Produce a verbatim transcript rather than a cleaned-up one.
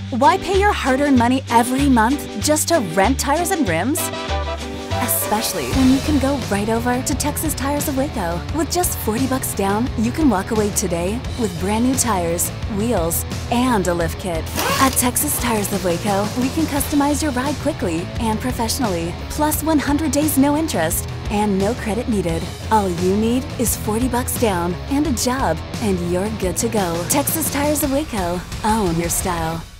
Why pay your hard-earned money every month just to rent tires and rims? Especially when you can go right over to Texas Tires of Waco. With just forty bucks down, you can walk away today with brand new tires, wheels, and a lift kit. At Texas Tires of Waco, we can customize your ride quickly and professionally. Plus one hundred days no interest and no credit needed. All you need is forty bucks down and a job, and you're good to go. Texas Tires of Waco. Own your style.